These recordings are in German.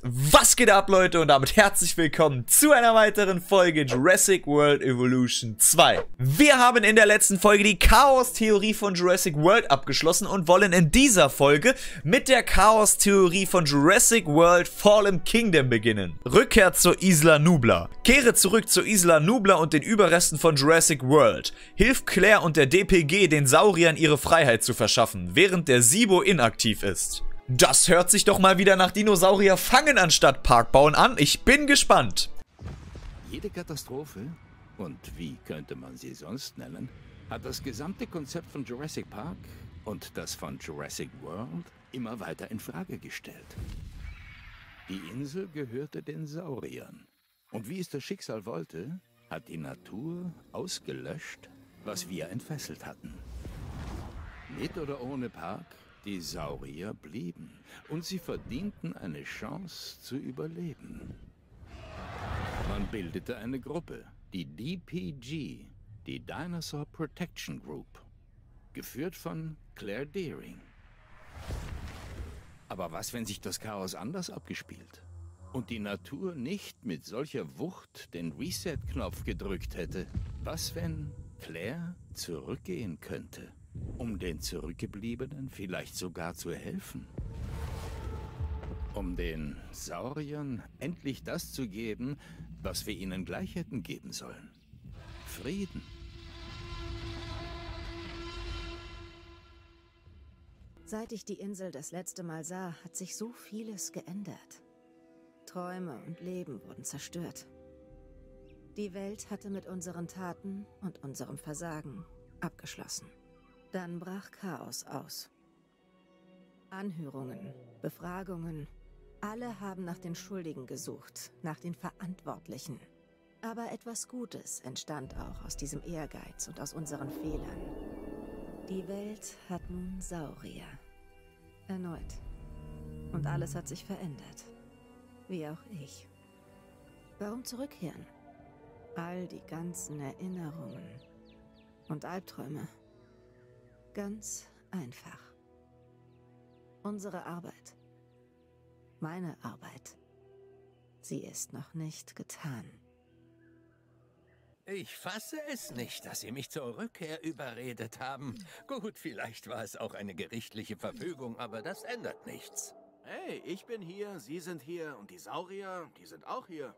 Was geht ab, Leute, und damit herzlich willkommen zu einer weiteren Folge Jurassic World Evolution 2. Wir haben in der letzten Folge die Chaos-Theorie von Jurassic World abgeschlossen und wollen in dieser Folge mit der Chaos-Theorie von Jurassic World Fallen Kingdom beginnen. Rückkehr zur Isla Nublar. Kehre zurück zur Isla Nublar und den Überresten von Jurassic World. Hilf Claire und der DPG, den Sauriern ihre Freiheit zu verschaffen, während der Sibo inaktiv ist. Das hört sich doch mal wieder nach Dinosaurier fangen anstatt Park bauen an. Ich bin gespannt. Jede Katastrophe, und wie könnte man sie sonst nennen, hat das gesamte Konzept von Jurassic Park und das von Jurassic World immer weiter in Frage gestellt. Die Insel gehörte den Sauriern. Und wie es das Schicksal wollte, hat die Natur ausgelöscht, was wir entfesselt hatten. Mit oder ohne Park, die Saurier blieben und sie verdienten eine Chance zu überleben. Man bildete eine Gruppe, die DPG, die Dinosaur Protection Group, geführt von Claire Dearing. Aber was, wenn sich das Chaos anders abgespielt und die Natur nicht mit solcher Wucht den Reset-Knopf gedrückt hätte? Was, wenn Claire zurückgehen könnte, um den Zurückgebliebenen vielleicht sogar zu helfen? Um den Sauriern endlich das zu geben, was wir ihnen gleich hätten geben sollen. Frieden. Seit ich die Insel das letzte Mal sah, hat sich so vieles geändert. Träume und Leben wurden zerstört. Die Welt hatte mit unseren Taten und unserem Versagen abgeschlossen. Dann brach Chaos aus. Anhörungen, Befragungen, alle haben nach den Schuldigen gesucht, nach den Verantwortlichen. Aber etwas Gutes entstand auch aus diesem Ehrgeiz und aus unseren Fehlern. Die Welt hat nun Saurier. Erneut. Und alles hat sich verändert. Wie auch ich. Warum zurückkehren? All die ganzen Erinnerungen und Albträume. Ganz einfach. Unsere Arbeit. Meine Arbeit. Sie ist noch nicht getan. Ich fasse es nicht, dass Sie mich zur Rückkehr überredet haben. Gut, vielleicht war es auch eine gerichtliche Verfügung, aber das ändert nichts. Hey, ich bin hier, Sie sind hier und die Saurier, die sind auch hier.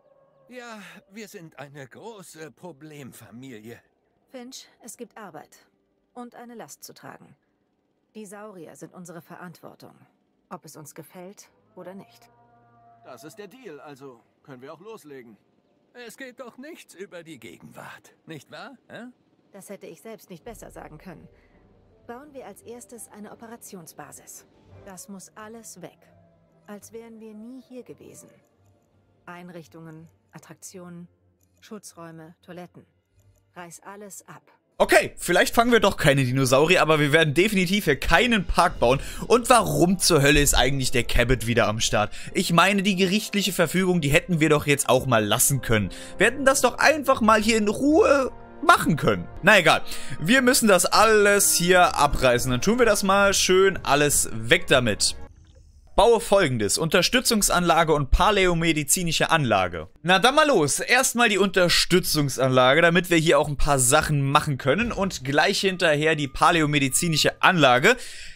Ja, wir sind eine große Problemfamilie. Finch, es gibt Arbeit. Und eine Last zu tragen. Die Saurier sind unsere Verantwortung. Ob es uns gefällt oder nicht. Das ist der Deal, also können wir auch loslegen. Es geht doch nichts über die Gegenwart, nicht wahr? Das hätte ich selbst nicht besser sagen können. Bauen wir als erstes eine Operationsbasis. Das muss alles weg. Als wären wir nie hier gewesen. Einrichtungen, Attraktionen, Schutzräume, Toiletten. Reiß alles ab. Okay, vielleicht fangen wir doch keine Dinosaurier, aber wir werden definitiv hier keinen Park bauen. Und warum zur Hölle ist eigentlich der Cabot wieder am Start? Ich meine, die gerichtliche Verfügung, die hätten wir doch jetzt auch mal lassen können. Wir hätten das doch einfach mal hier in Ruhe machen können. Na egal, wir müssen das alles hier abreißen. Dann tun wir das mal schön alles weg damit. Baue Folgendes: Unterstützungsanlage und paläomedizinische Anlage. Na dann mal los. Erstmal die Unterstützungsanlage, damit wir hier auch ein paar Sachen machen können. Und gleich hinterher die paläomedizinische Anlage.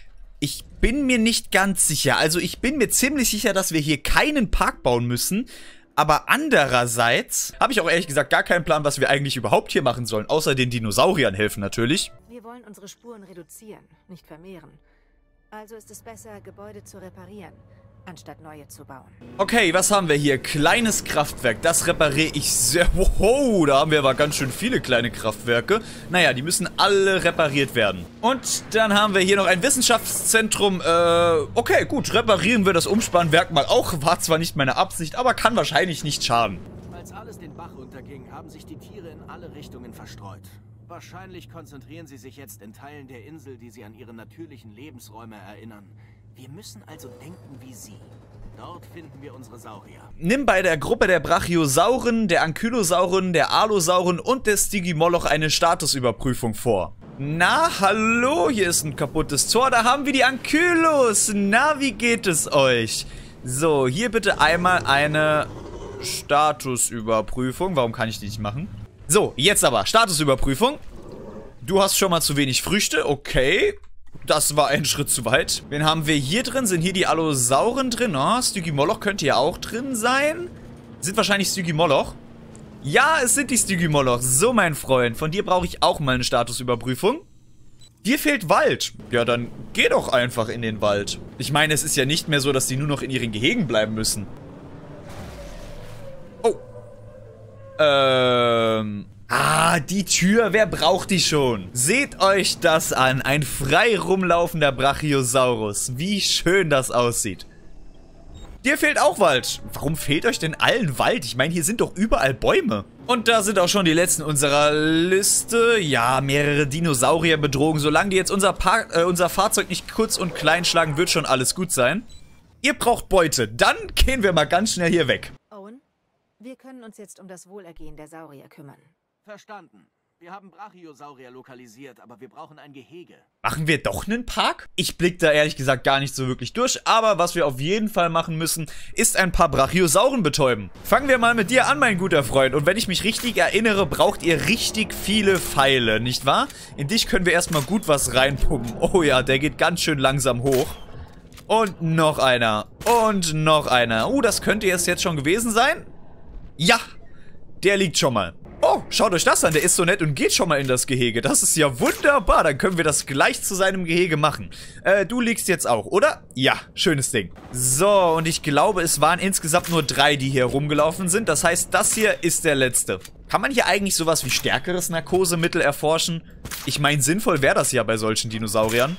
Ich bin mir nicht ganz sicher. Also ich bin mir ziemlich sicher, dass wir hier keinen Park bauen müssen. Aber andererseits habe ich auch ehrlich gesagt gar keinen Plan, was wir eigentlich überhaupt hier machen sollen. Außer den Dinosauriern helfen natürlich. Wir wollen unsere Spuren reduzieren, nicht vermehren. Also ist es besser, Gebäude zu reparieren, anstatt neue zu bauen. Okay, was haben wir hier? Kleines Kraftwerk, das repariere ich sehr... Wow, da haben wir aber ganz schön viele kleine Kraftwerke. Naja, die müssen alle repariert werden. Und dann haben wir hier noch ein Wissenschaftszentrum. Okay, gut, reparieren wir das Umspannwerk mal auch. War zwar nicht meine Absicht, aber kann wahrscheinlich nicht schaden. Als alles den Bach runterging, haben sich die Tiere in alle Richtungen verstreut. Wahrscheinlich konzentrieren sie sich jetzt in Teilen der Insel, die sie an ihre natürlichen Lebensräume erinnern. Wir müssen also denken wie sie. Dort finden wir unsere Saurier. Nimm bei der Gruppe der Brachiosauren, der Ankylosauren, der Alosauren und der Stygimoloch eine Statusüberprüfung vor. Na, hallo, hier ist ein kaputtes Tor, da haben wir die Ankylos. Na, wie geht es euch? So, hier bitte einmal eine Statusüberprüfung. Warum kann ich die nicht machen? So, jetzt aber. Statusüberprüfung. Du hast schon mal zu wenig Früchte. Okay. Das war ein Schritt zu weit. Wen haben wir hier drin? Sind hier die Allosauren drin? Oh, Stygimoloch könnte ja auch drin sein. Sind wahrscheinlich Stygimoloch. Ja, es sind die Stygimoloch. So, mein Freund. Von dir brauche ich auch mal eine Statusüberprüfung. Dir fehlt Wald. Ja, dann geh doch einfach in den Wald. Ich meine, es ist ja nicht mehr so, dass die nur noch in ihren Gehegen bleiben müssen. Oh. Die Tür. Wer braucht die schon? Seht euch das an. Ein frei rumlaufender Brachiosaurus. Wie schön das aussieht. Dir fehlt auch Wald. Warum fehlt euch denn allen Wald? Ich meine, hier sind doch überall Bäume. Und da sind auch schon die letzten unserer Liste. Ja, mehrere Dinosaurierbedrohungen. Solange die jetzt unser Fahrzeug nicht kurz und klein schlagen, wird schon alles gut sein. Ihr braucht Beute. Dann gehen wir mal ganz schnell hier weg. Owen, wir können uns jetzt um das Wohlergehen der Saurier kümmern. Verstanden. Wir haben Brachiosaurier lokalisiert, aber wir brauchen ein Gehege. Machen wir doch einen Park? Ich blick da ehrlich gesagt gar nicht so wirklich durch, aber was wir auf jeden Fall machen müssen, ist ein paar Brachiosauren betäuben. Fangen wir mal mit dir an, mein guter Freund. Und wenn ich mich richtig erinnere, braucht ihr richtig viele Pfeile, nicht wahr? In dich können wir erstmal gut was reinpumpen. Oh ja, der geht ganz schön langsam hoch. Und noch einer. Und noch einer. Das könnte jetzt schon gewesen sein. Ja, der liegt schon mal. Oh, schaut euch das an, der ist so nett und geht schon mal in das Gehege. Das ist ja wunderbar, dann können wir das gleich zu seinem Gehege machen. Du liegst jetzt auch, oder? Ja, schönes Ding. So, und ich glaube, es waren insgesamt nur 3, die hier rumgelaufen sind. Das heißt, das hier ist der letzte. Kann man hier eigentlich sowas wie stärkeres Narkosemittel erforschen? Ich meine, sinnvoll wäre das ja bei solchen Dinosauriern.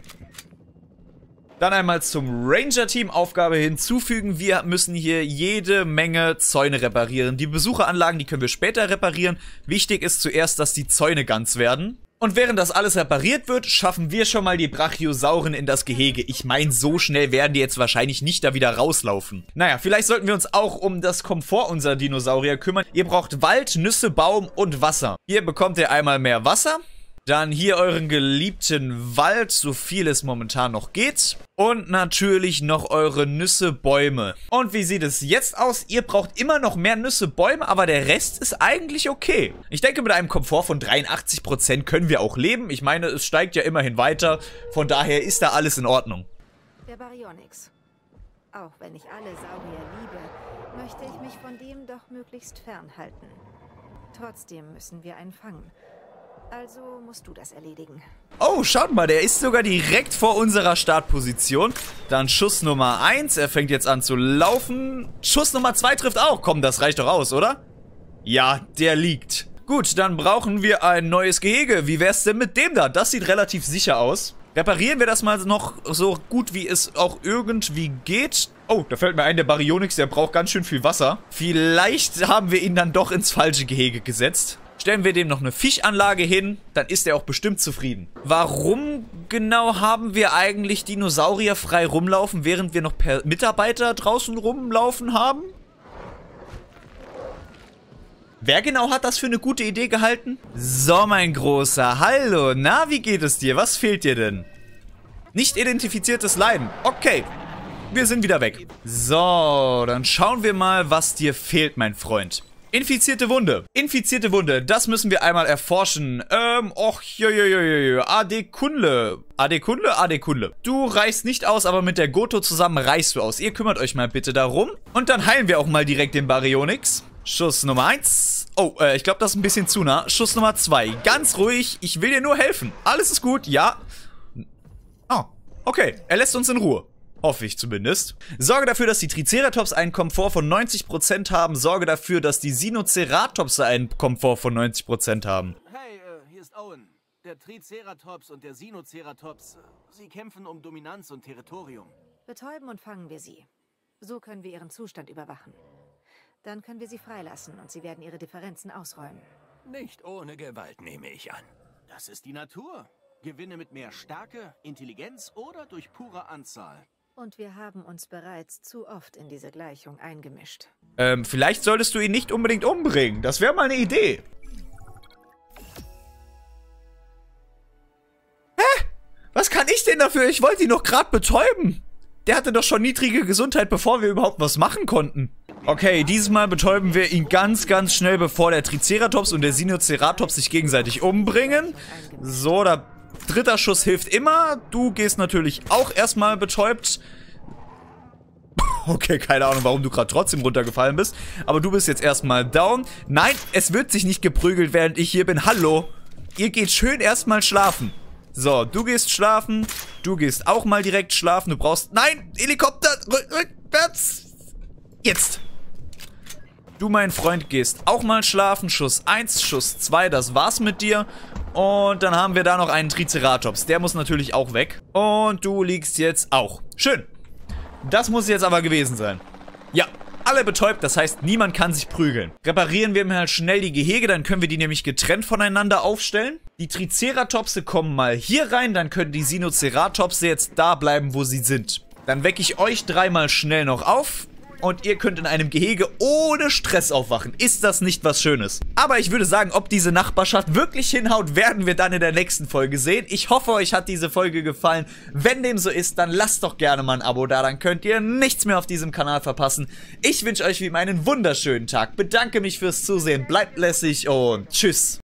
Dann einmal zum Ranger-Team Aufgabe hinzufügen. Wir müssen hier jede Menge Zäune reparieren. Die Besucheranlagen, die können wir später reparieren. Wichtig ist zuerst, dass die Zäune ganz werden. Und während das alles repariert wird, schaffen wir schon mal die Brachiosauren in das Gehege. Ich meine, so schnell werden die jetzt wahrscheinlich nicht da wieder rauslaufen. Naja, vielleicht sollten wir uns auch um das Komfort unserer Dinosaurier kümmern. Ihr braucht Wald, Nüsse, Baum und Wasser. Hier bekommt ihr einmal mehr Wasser. Dann hier euren geliebten Wald, so viel es momentan noch geht. Und natürlich noch eure Nüsse, Bäume. Und wie sieht es jetzt aus? Ihr braucht immer noch mehr Nüsse, Bäume, aber der Rest ist eigentlich okay. Ich denke, mit einem Komfort von 83% können wir auch leben. Ich meine, es steigt ja immerhin weiter. Von daher ist da alles in Ordnung. Der Baryonyx. Auch wenn ich alle Saurier liebe, möchte ich mich von dem doch möglichst fernhalten. Trotzdem müssen wir einen fangen. Also musst du das erledigen. Oh, schaut mal, der ist sogar direkt vor unserer Startposition. Dann Schuss Nummer 1, er fängt jetzt an zu laufen. Schuss Nummer 2 trifft auch. Komm, das reicht doch aus, oder? Ja, der liegt. Gut, dann brauchen wir ein neues Gehege. Wie wär's denn mit dem da? Das sieht relativ sicher aus. Reparieren wir das mal noch so gut, wie es auch irgendwie geht. Oh, da fällt mir ein, der Baryonyx, der braucht ganz schön viel Wasser. Vielleicht haben wir ihn dann doch ins falsche Gehege gesetzt. Stellen wir dem noch eine Fischanlage hin, dann ist er auch bestimmt zufrieden. Warum genau haben wir eigentlich Dinosaurier frei rumlaufen, während wir noch Mitarbeiter draußen rumlaufen haben? Wer genau hat das für eine gute Idee gehalten? So, mein Großer, hallo, na, wie geht es dir? Was fehlt dir denn? Nicht identifiziertes Leiden. Okay, wir sind wieder weg. So, dann schauen wir mal, was dir fehlt, mein Freund. Infizierte Wunde. Infizierte Wunde. Das müssen wir einmal erforschen. Adekunle. Adekunle. Du reichst nicht aus, aber mit der Goto zusammen reichst du aus. Ihr kümmert euch mal bitte darum. Und dann heilen wir auch mal direkt den Baryonyx. Schuss Nummer 1. Oh, ich glaube, das ist ein bisschen zu nah. Schuss Nummer 2. Ganz ruhig. Ich will dir nur helfen. Alles ist gut. Ja. Oh, okay. Er lässt uns in Ruhe. Hoffe ich zumindest. Sorge dafür, dass die Triceratops einen Komfort von 90% haben. Sorge dafür, dass die Sinoceratops einen Komfort von 90% haben. Hey, hier ist Owen. Der Triceratops und der Sinoceratops, sie kämpfen um Dominanz und Territorium. Betäuben und fangen wir sie. So können wir ihren Zustand überwachen. Dann können wir sie freilassen und sie werden ihre Differenzen ausräumen. Nicht ohne Gewalt, nehme ich an. Das ist die Natur. Gewinne mit mehr Stärke, Intelligenz oder durch pure Anzahl. Und wir haben uns bereits zu oft in diese Gleichung eingemischt. Vielleicht solltest du ihn nicht unbedingt umbringen. Das wäre mal eine Idee. Hä? Was kann ich denn dafür? Ich wollte ihn doch gerade betäuben. Der hatte doch schon niedrige Gesundheit, bevor wir überhaupt was machen konnten. Okay, dieses Mal betäuben wir ihn ganz, ganz schnell, bevor der Triceratops und der Sinoceratops sich gegenseitig umbringen. So, der dritte Schuss hilft immer. Du gehst natürlich auch erstmal betäubt. Okay, keine Ahnung, warum du gerade trotzdem runtergefallen bist. Aber du bist jetzt erstmal down. Nein, es wird sich nicht geprügelt, während ich hier bin. Hallo. Ihr geht schön erstmal schlafen. So, du gehst schlafen. Du gehst auch mal direkt schlafen. Du brauchst... Nein, Helikopter. Rückwärts. Jetzt. Du, mein Freund, gehst auch mal schlafen. Schuss 1, Schuss 2, das war's mit dir. Und dann haben wir da noch einen Triceratops. Der muss natürlich auch weg. Und du liegst jetzt auch. Schön. Das muss jetzt aber gewesen sein. Ja, alle betäubt, das heißt, niemand kann sich prügeln. Reparieren wir mal schnell die Gehege, dann können wir die nämlich getrennt voneinander aufstellen. Die Triceratopse kommen mal hier rein, dann können die Sinoceratopse jetzt da bleiben, wo sie sind. Dann wecke ich euch dreimal schnell noch auf. Und ihr könnt in einem Gehege ohne Stress aufwachen. Ist das nicht was Schönes? Aber ich würde sagen, ob diese Nachbarschaft wirklich hinhaut, werden wir dann in der nächsten Folge sehen. Ich hoffe, euch hat diese Folge gefallen. Wenn dem so ist, dann lasst doch gerne mal ein Abo da. Dann könnt ihr nichts mehr auf diesem Kanal verpassen. Ich wünsche euch wie immer einen wunderschönen Tag. Bedanke mich fürs Zusehen. Bleibt lässig und tschüss.